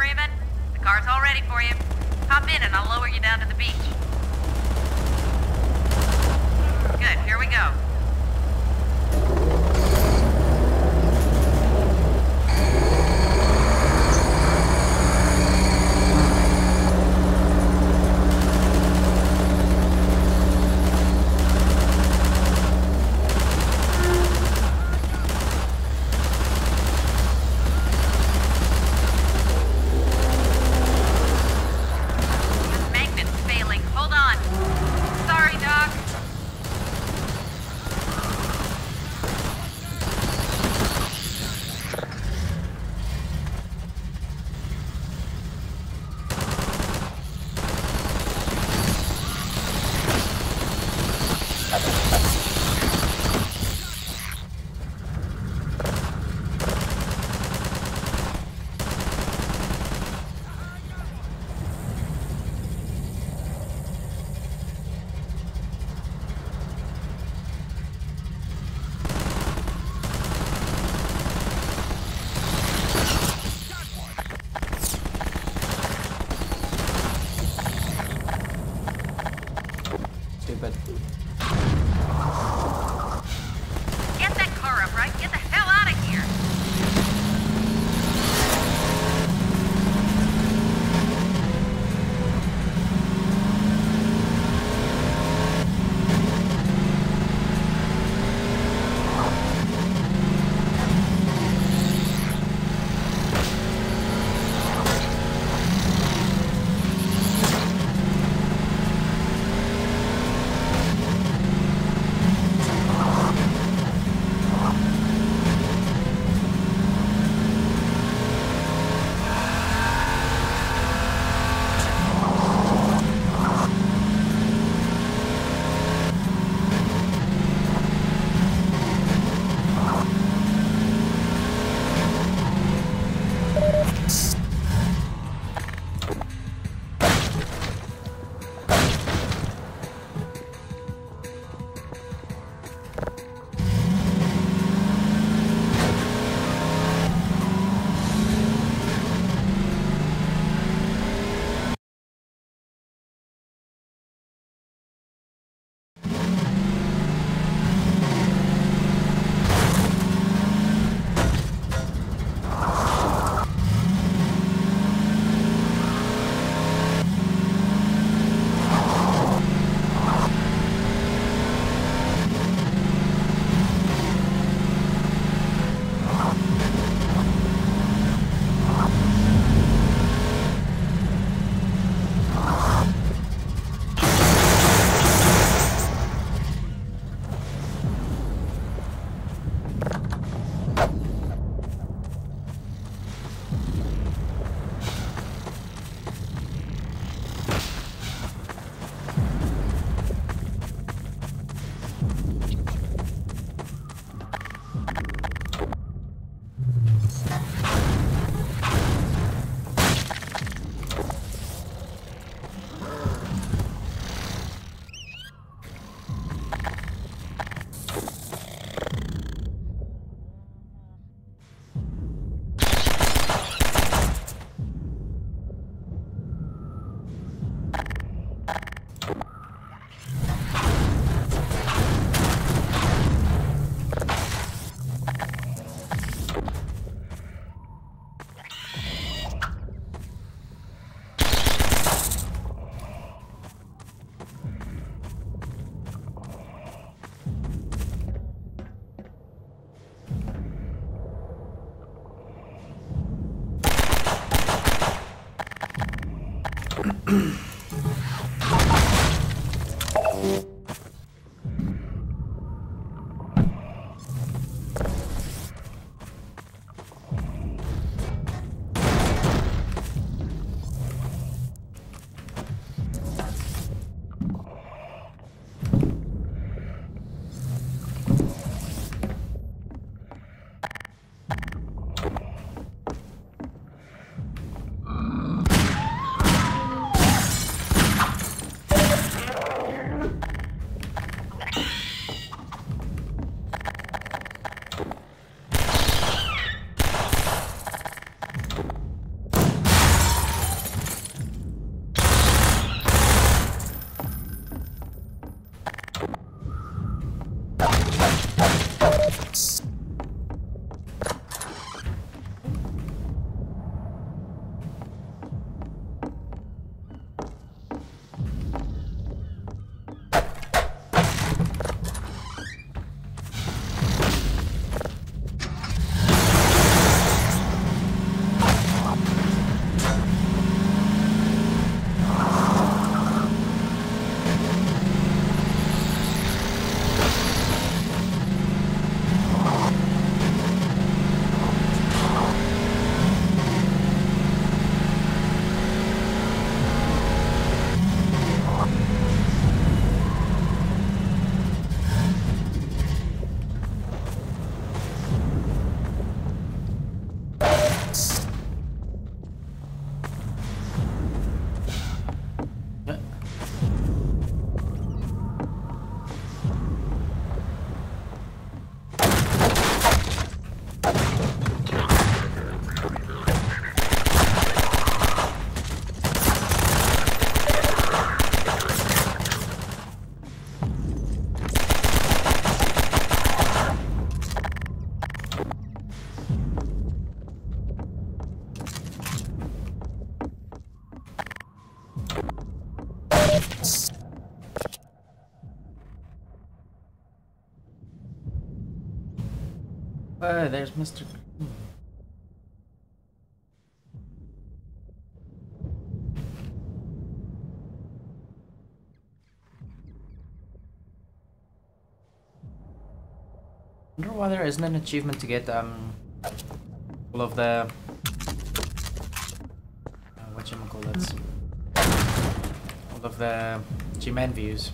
Freeman. The car's all ready for you. Hop in and I'll lower you down to the beach. Good, here we go. Stupid. Get that car up, right? Get the hell out of here! Oh, there's Mr. I wonder why there isn't an achievement to get all of the whatchamacallits, all of the G-Man views.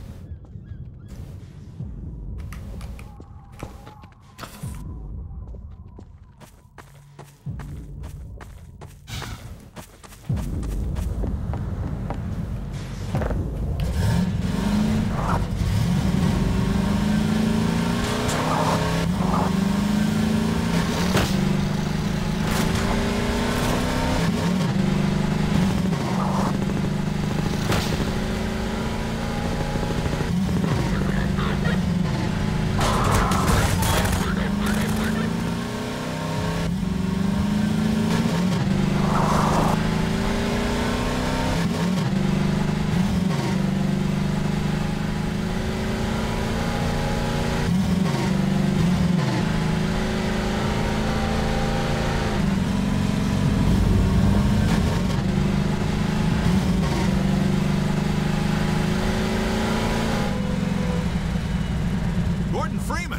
Freeman!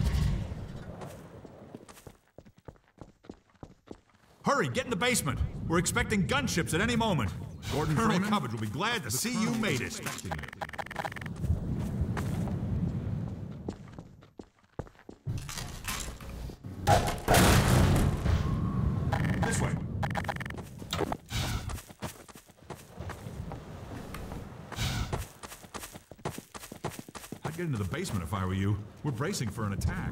Hurry, get in the basement. We're expecting gunships at any moment. Colonel Coverage will be glad to see you made it. This way. I'd get into the basement if I were you. We're bracing for an attack.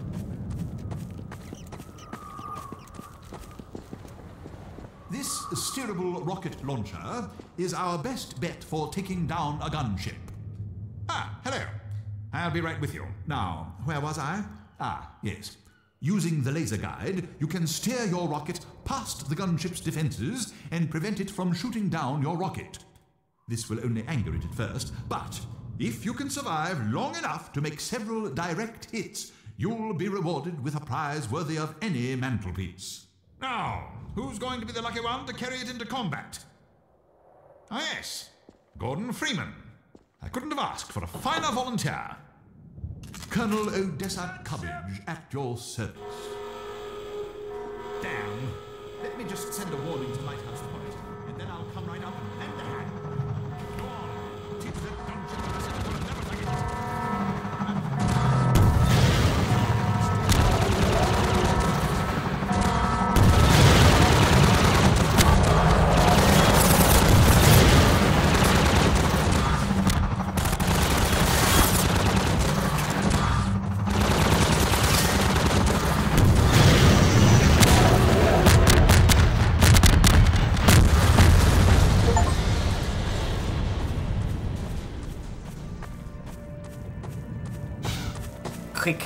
This steerable rocket launcher is our best bet for taking down a gunship. Ah, hello. I'll be right with you. Now, where was I? Ah, yes. Using the laser guide, you can steer your rocket past the gunship's defenses and prevent it from shooting down your rocket. This will only anger it at first, but if you can survive long enough to make several direct hits, you'll be rewarded with a prize worthy of any mantelpiece. Now, who's going to be the lucky one to carry it into combat? Ah, yes, Gordon Freeman. I couldn't have asked for a finer volunteer. Colonel Odessa Cubbage at your service. Damn. Let me just send a warning to Lighthouse Point, and then I'll come right up and lend a hand. Go on, teach that gunship message will never forget. Quick.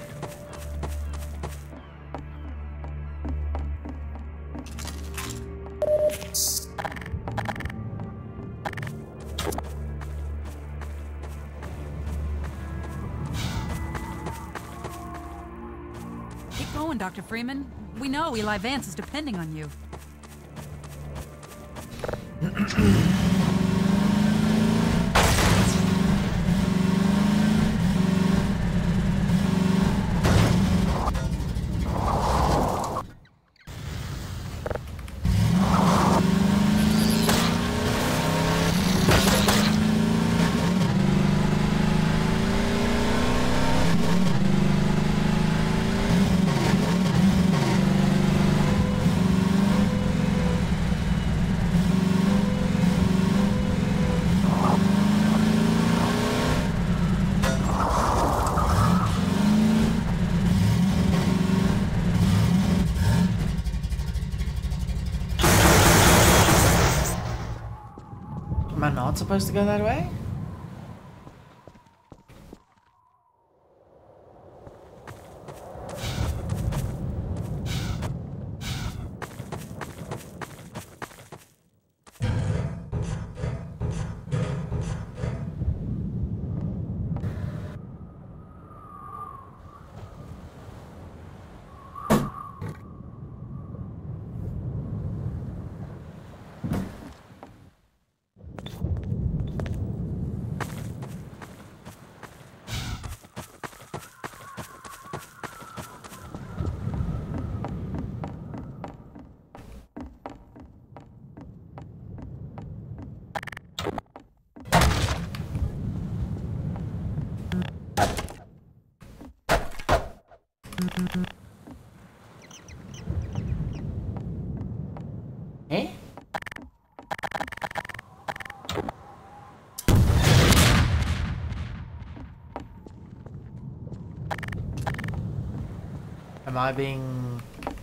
Keep going, Dr. Freeman. We know Eli Vance is depending on you. Am I not supposed to go that way? Am I being...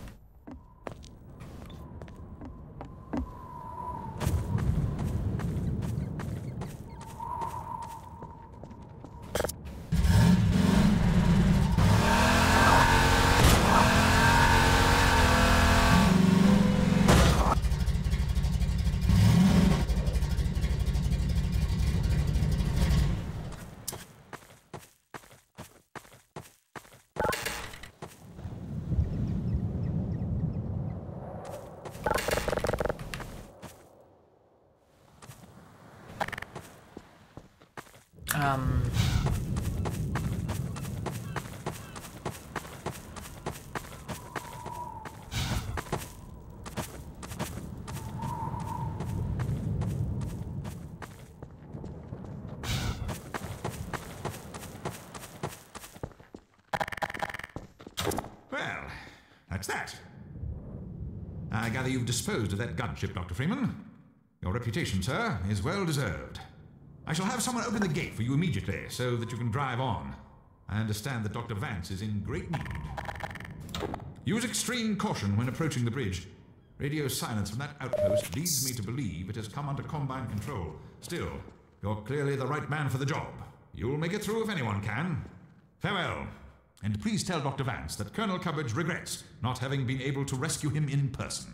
Well, that's that. I gather you've disposed of that gunship, Dr. Freeman. Your reputation, sir, is well deserved. I shall have someone open the gate for you immediately so that you can drive on. I understand that Dr. Vance is in great need. Use extreme caution when approaching the bridge. Radio silence from that outpost leads me to believe it has come under Combine control. Still, you're clearly the right man for the job. You'll make it through if anyone can. Farewell. And please tell Dr. Vance that Colonel Caaarrrl regrets not having been able to rescue him in person.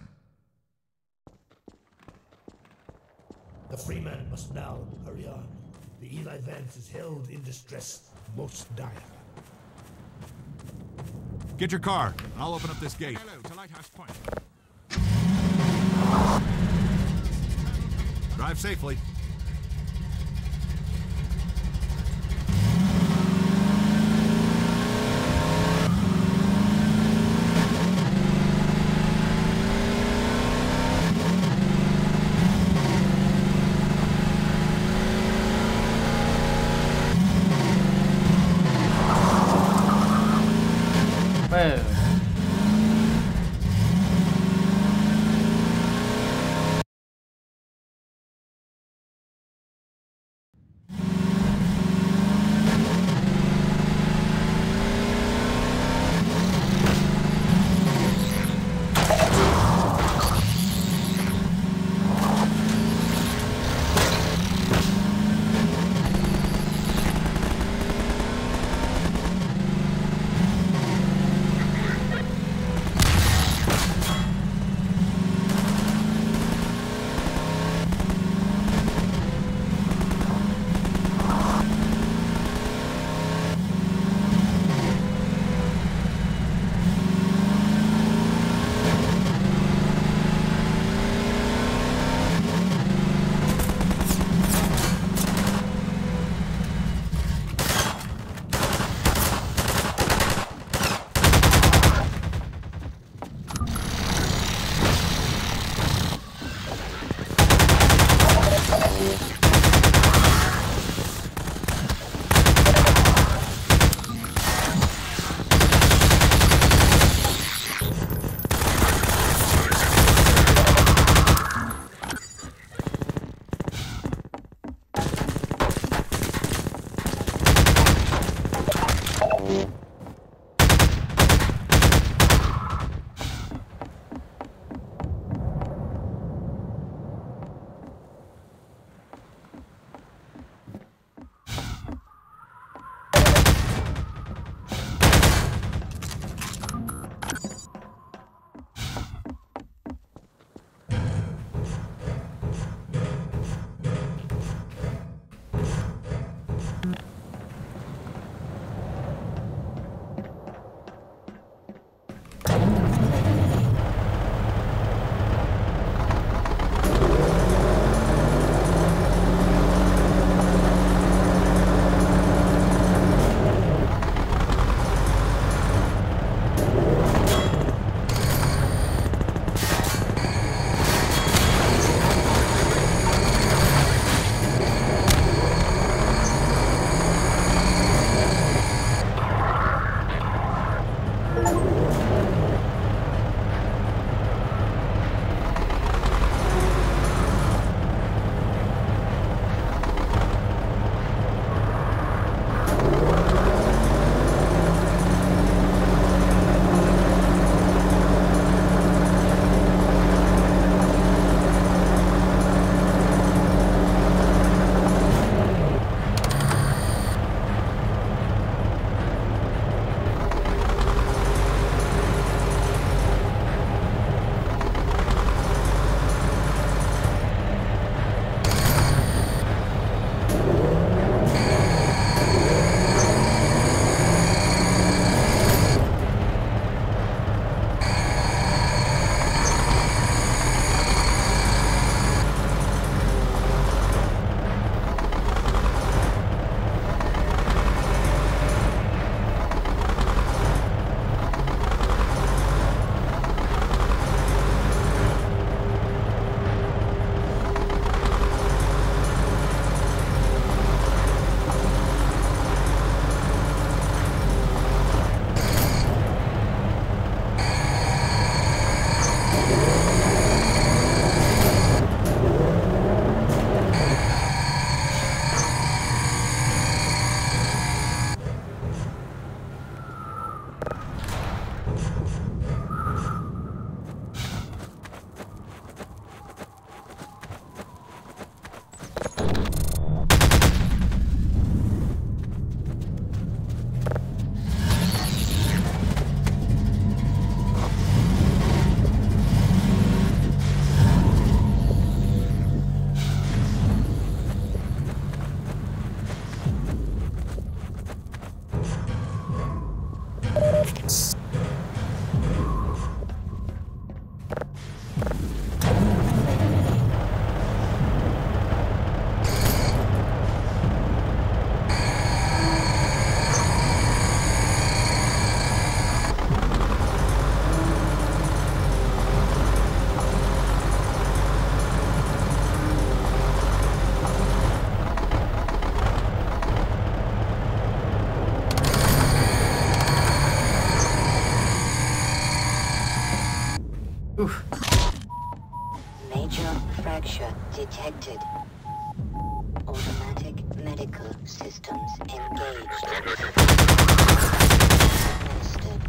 The Freeman must now hurry on. The Eli Vance is held in distress most dire. Get your car. I'll open up this gate. Hello to Lighthouse Point. Drive safely. Whoa. Oof. Major fracture detected. Automatic medical systems engaged. Administered.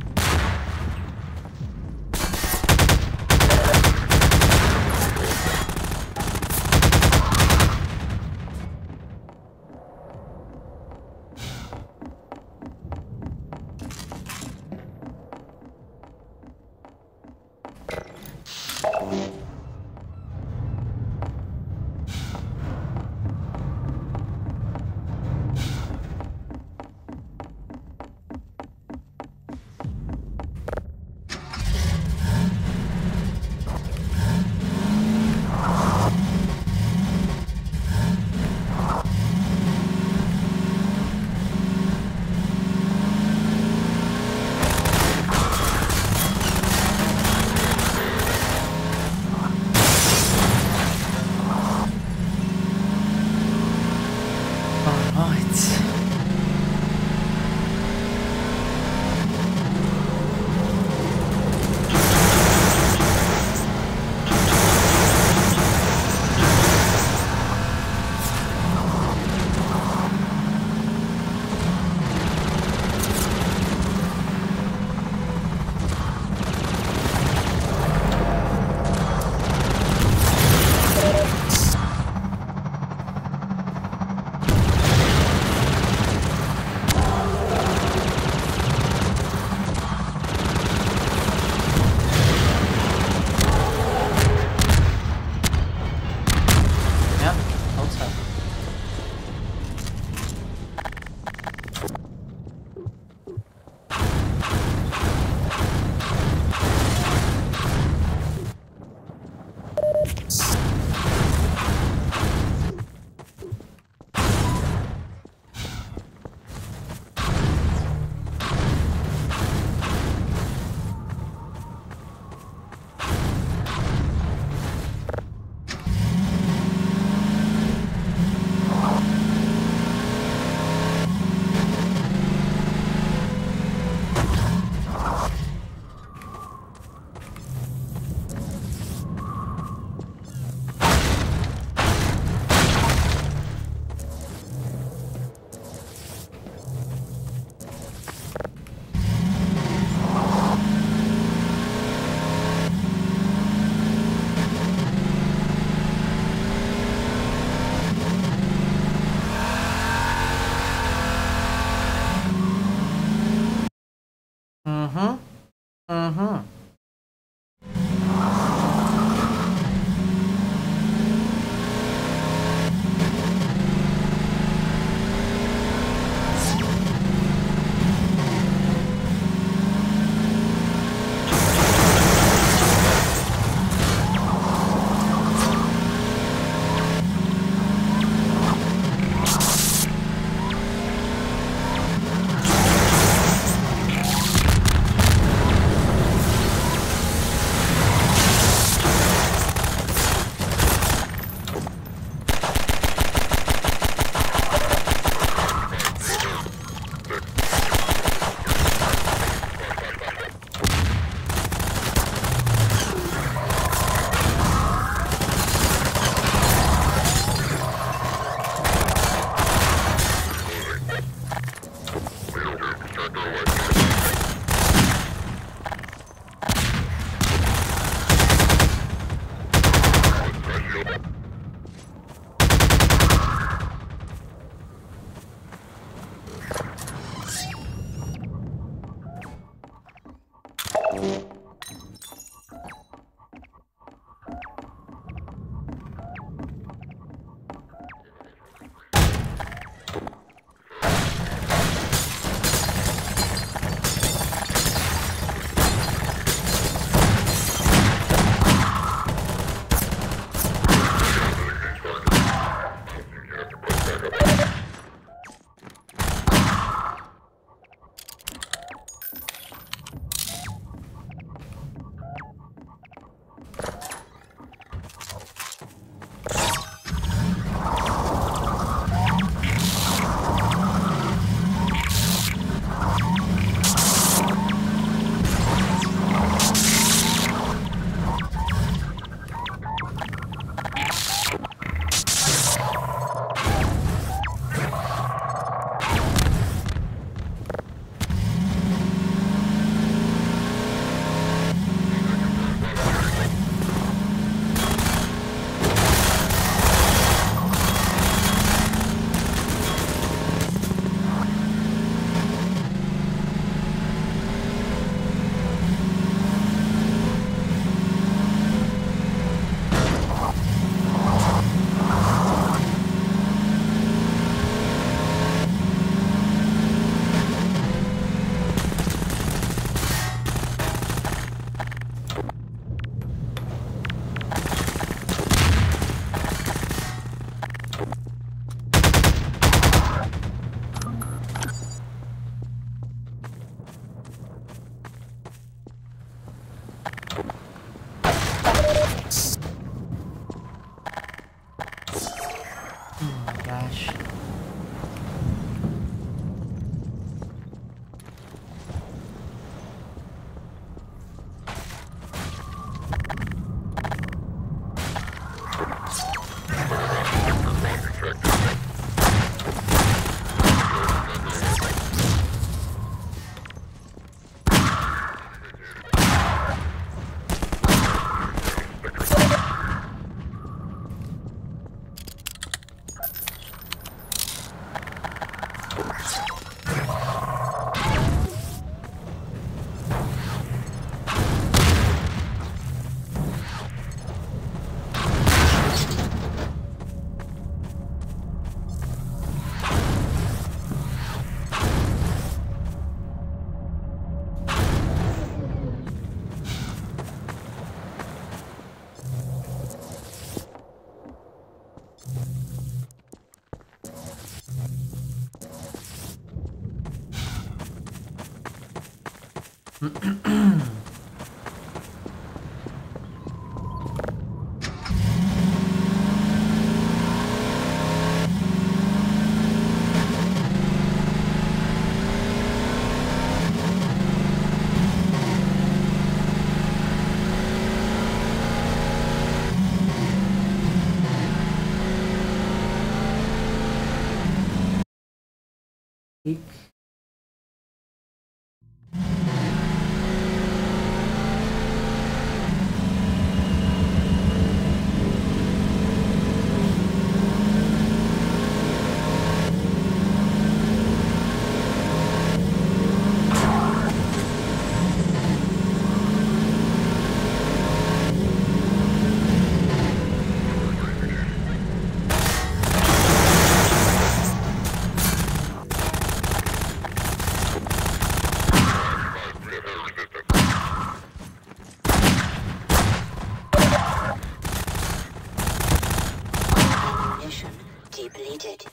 depleted.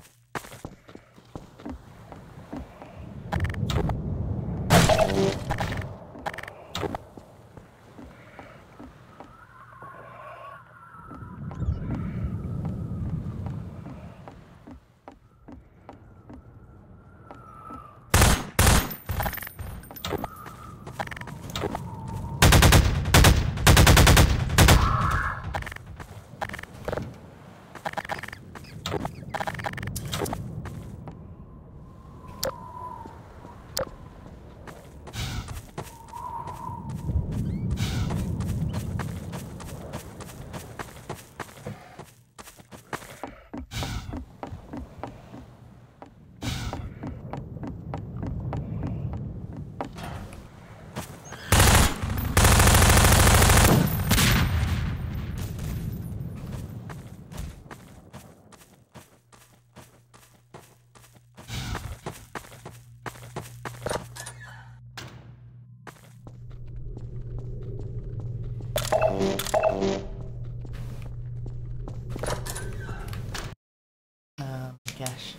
Gosh.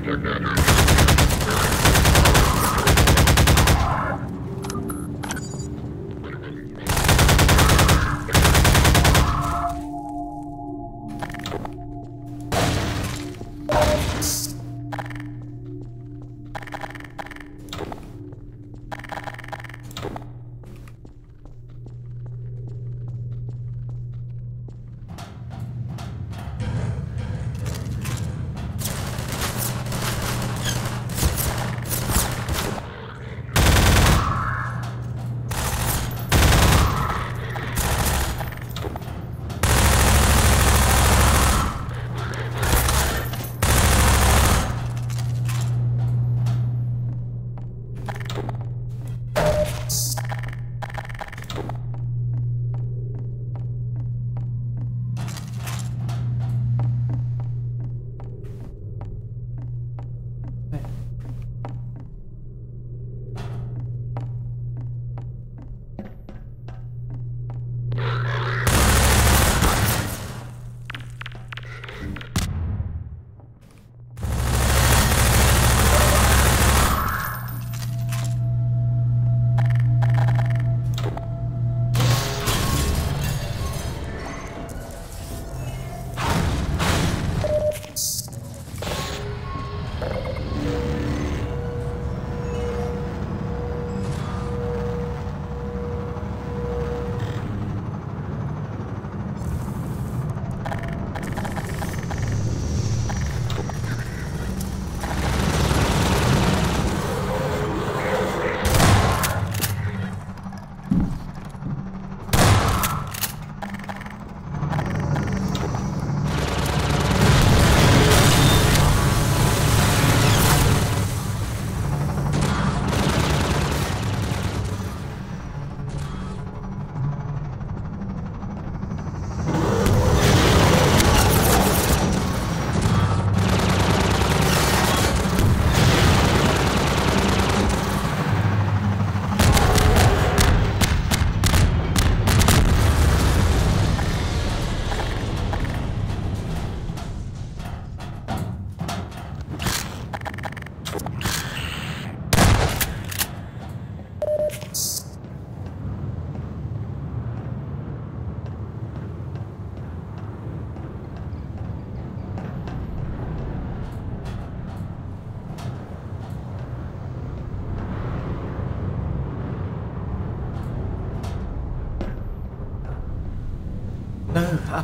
No, up.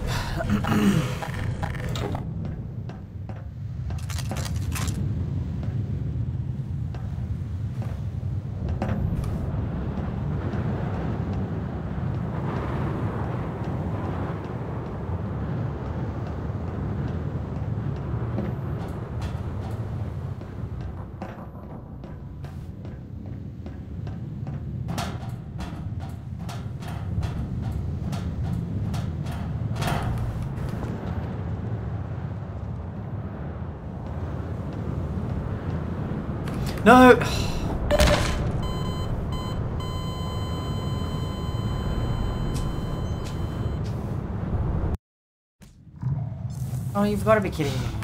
No! Oh, you've got to be kidding me.